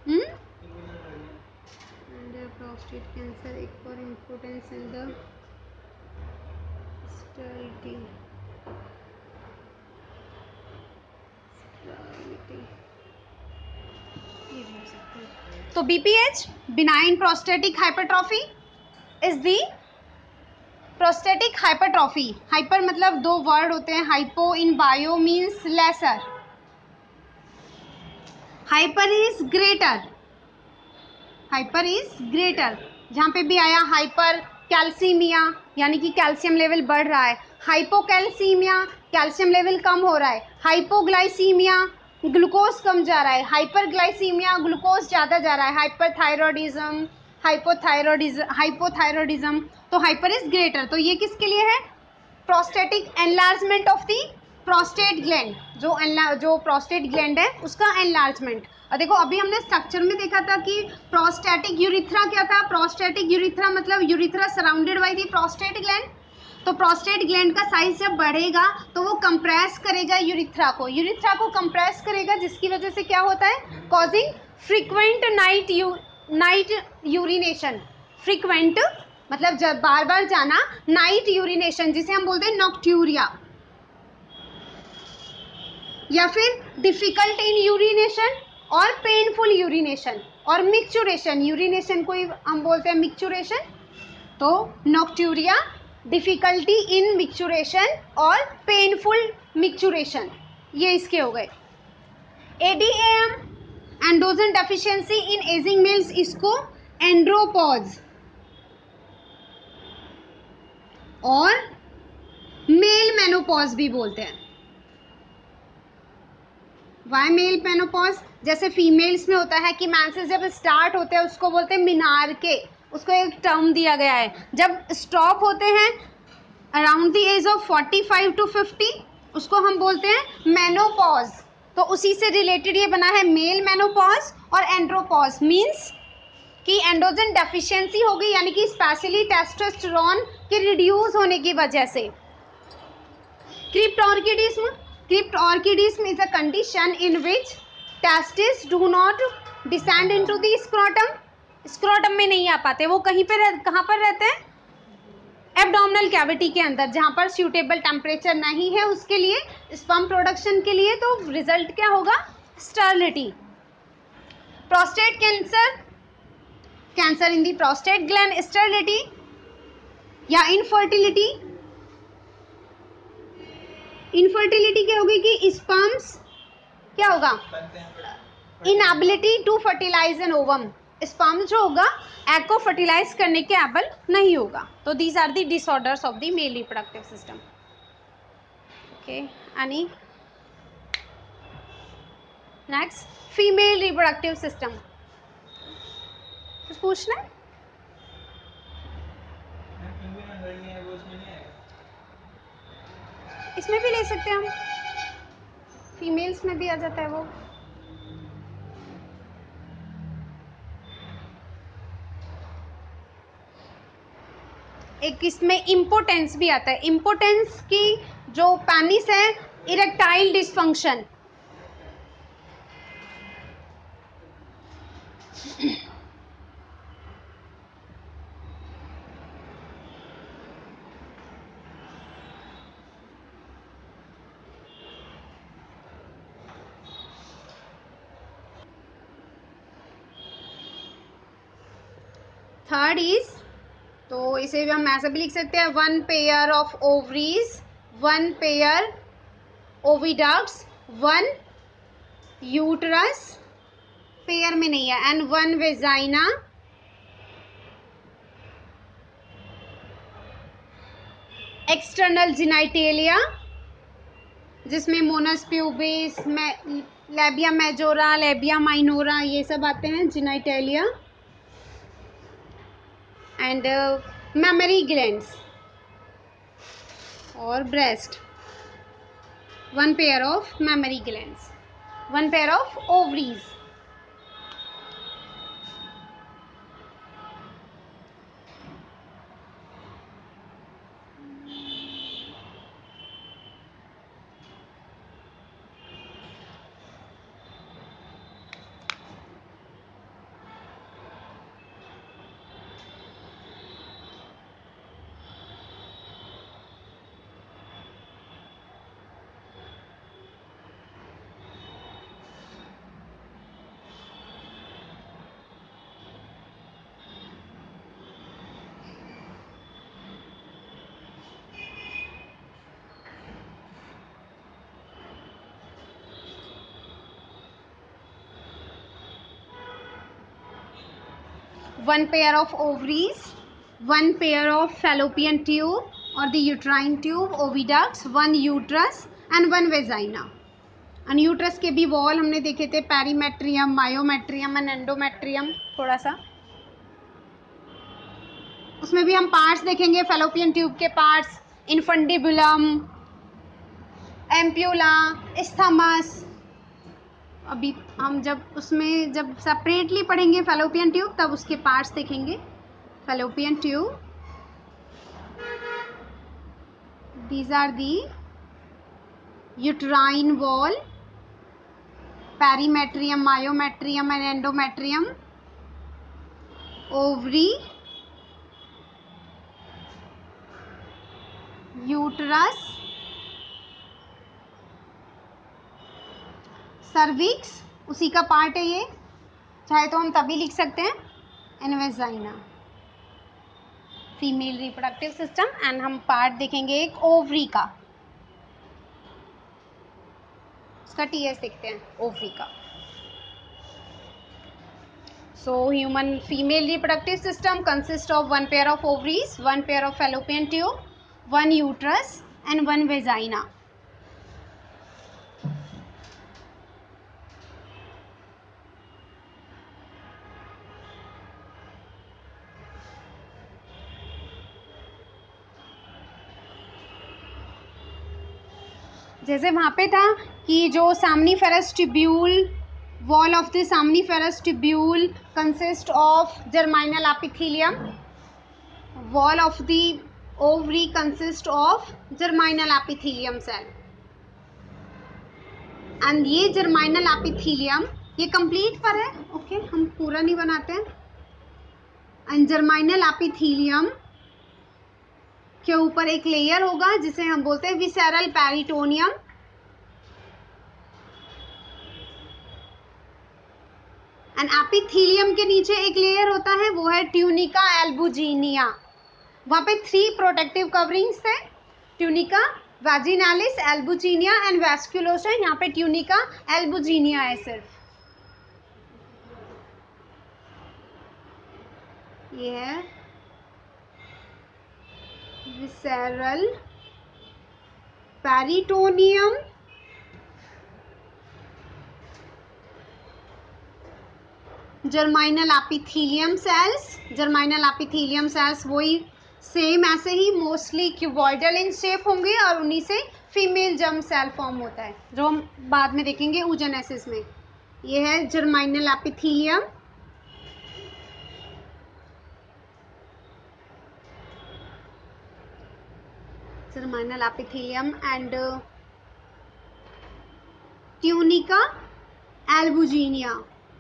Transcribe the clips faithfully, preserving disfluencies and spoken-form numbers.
Prostate cancer एक और importance in the sterility. तो BPH benign prostatic hypertrophy is the prostatic hypertrophy. Hyper मतलब दो वर्ड होते हैं, hypo in bio means lesser, hyper is greater, hyper is greater. जहां पे भी आया हाइपर कैल्सीमिया यानी कि कैल्शियम लेवल बढ़ रहा है, हाइपोकैल्सीमिया कैल्शियम लेवल कम हो रहा है, हाइपोग्लाइसीमिया ग्लूकोज कम जा रहा है, हाइपरग्लाइसीमिया ग्लूकोज ज़्यादा जा रहा है, हाइपरथायरॉयडिज्म हाइपोथायरॉयडिज्म हाइपोथायरॉयडिज्म तो हाइपर इज ग्रेटर। तो ये किसके लिए है? Prostatic enlargement of the prostate gland, जो जो प्रोस्टेट ग्लैंड है उसका एनलार्जमेंट। और देखो अभी हमने स्ट्रक्चर में देखा था कि प्रोस्टेटिक यूरिथ्रा क्या था? प्रोस्टेटिक यूरिथ्रा मतलब urethra surrounded by the prostate gland. तो प्रोस्टेट ग्लैंड का साइज जब बढ़ेगा तो वो कंप्रेस करेगा यूरिथ्रा को, यूरिथ्रा को कंप्रेस करेगा, जिसकी वजह से क्या होता है? Causing frequent night you night urination. Frequent मतलब जब बार बार जाना, नाइट यूरिनेशन जिसे हम बोलते हैं नॉक्ट्यूरिया, या फिर डिफिकल्ट इन यूरिनेशन और पेनफुल यूरिनेशन और मिक्चुरेशन। यूरिनेशन को ही हम बोलते हैं मिक्चुरेशन। तो नॉक्ट्यूरिया, डिफिकल्टी इन मिक्चुरेशन और पेनफुल मिक्चुरेशन, ये इसके हो गए। ADM androgen deficiency in ageing males, इसको एंड्रोपॉज और मेल मेनोपॉज भी बोलते हैं। Why male menopause? जैसे फीमेल्स में होता है कि मेंसेस जब स्टार्ट होते हैं उसको बोलते हैं मिनार के, उसको एक टर्म दिया गया है। जब स्टॉप होते हैं around the age of forty five to fifty उसको हम बोलते हैं मेनोपॉज। तो उसी से रिलेटेड ये बना है मेल मेनोपॉज और एंड्रोपॉज। मीन्स कि एंड्रोजन डेफिशिएंसी हो गई, यानी कि स्पेशली टेस्टोस्टेरोन के रिड्यूस होने की वजह से। Cryptorchidism, cryptorchidism is a condition in which testes do not descend into the scrotum। Scrotum में नहीं आ पाते, वो कहीं पे रह, कहाँ पर रहते हैं? एब्डोमिनल कैविटी के अंदर, जहाँ पर सूटेबल टेम्परेचर नहीं है उसके लिए, स्पर्म प्रोडक्शन के लिए। तो रिजल्ट क्या होगा? Sterility. Prostate cancer, cancer in the prostate gland, sterility या इनफर्टिलिटी। इनफर्टिलिटी क्या होगी कि स्पर्म्स क्या होगा? Inability to fertilize an ovum. Sperm जो होगा एग को फर्टिलाइज करने के एबल नहीं होगा। तो these are the disorders of the male reproductive system. Okay, any next? Female reproductive system कुछ पूछना है? इसमें भी ले सकते हैं हम, फीमेल्स में भी आ जाता है वो। एक इसमें इम्पोर्टेंस भी आता है। इम्पोर्टेंस की जो पेनिस है, इरेक्टाइल डिसफंक्शन। थर्ड इज, तो इसे भी हम ऐसे भी लिख सकते हैं, one pair of ovaries, one pair oviducts, one uterus, pair में नहीं है, and one vagina, external genitalia जिसमें mons pubis, labia majora, labia minora ये सब आते हैं, जिनाइटेलिया, एंड मेमरी ग्लैंड्स और breast, one pair of mammary glands, one pair of ovaries. one pair of ovaries, one pair of fallopian tube or the uterine tube, oviducts, one uterus and one vagina. and uterus के भी wall हमने देखे थे, perimetrium, myometrium and endometrium. थोड़ा सा उसमें भी हम पार्ट्स देखेंगे, फेलोपियन ट्यूब के पार्ट्स, इनफंडिबुलम, एम्प्यूला, एस्थमस. अभी हम जब उसमें जब सेपरेटली पढ़ेंगे फेलोपियन ट्यूब तब उसके पार्ट्स देखेंगे. Fallopian tube, these are the uterine wall, perimetrium, myometrium and endometrium, ovary, uterus, cervix उसी का पार्ट है ये, चाहे तो हम तभी लिख सकते हैं, and vagina, female reproductive system. And हम पार्ट देखेंगे एक ओवरी का, उसका टीएस देखते हैं ओवरी का. So human female reproductive system consist of one pair of ovaries, one pair of fallopian tube, one uterus and one vagina. जैसे वहाँ पे था कि जो seminiferous tubule, wall of the seminiferous tubule consist of germinal epithelium, wall of the ovary consist of germinal epithelium cell. And ये germinal epithelium ये complete पर है, ओके okay, हम पूरा नहीं बनाते हैं. एंड जर्माइनल एपिथेलियम के ऊपर एक लेयर होगा जिसे हम बोलते हैं विसेरल पेरिटोनियम. एंड एपिथेलियम के नीचे एक लेयर होता है, वो है ट्यूनिका एल्बुजिनिया. वहाँ पे थ्री प्रोटेक्टिव कवरिंग्स थे, tunica, vaginalis, albuginea and vasculosa. यहाँ पे ट्यूनिका एल्बुजिनिया है सिर्फ. ये है visceral peritoneum, germinal epithelium cells. Germinal epithelium cells वही सेम ऐसे ही मोस्टली क्यूबॉइडल इन शेप होंगे और उन्हीं से फीमेल जर्म सेल फॉर्म होता है, जो हम बाद में देखेंगे oogenesis में. ये है germinal epithelium. Germinal epithelium and tunica albuginea.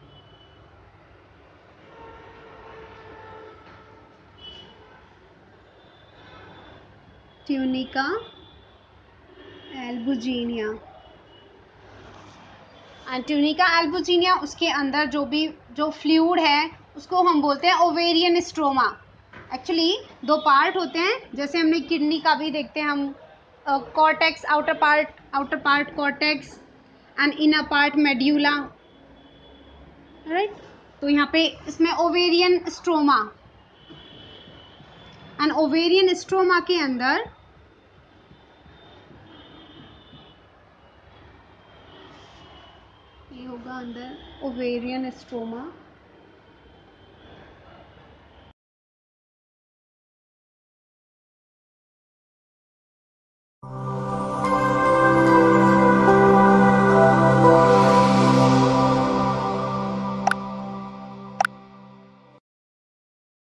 Tunica albuginea and tunica albuginea, उसके अंदर जो भी जो फ्लूइड है उसको हम बोलते हैं ओवेरियन स्ट्रोमा. एक्चुअली दो पार्ट होते हैं, जैसे हमने किडनी का भी देखते हैं हम, cortex, outer part, outer part cortex and inner part medulla, right. तो यहाँ पे इसमें ovarian stroma, and ovarian stroma के अंदर ये होगा अंदर ओवेरियन स्ट्रोमा.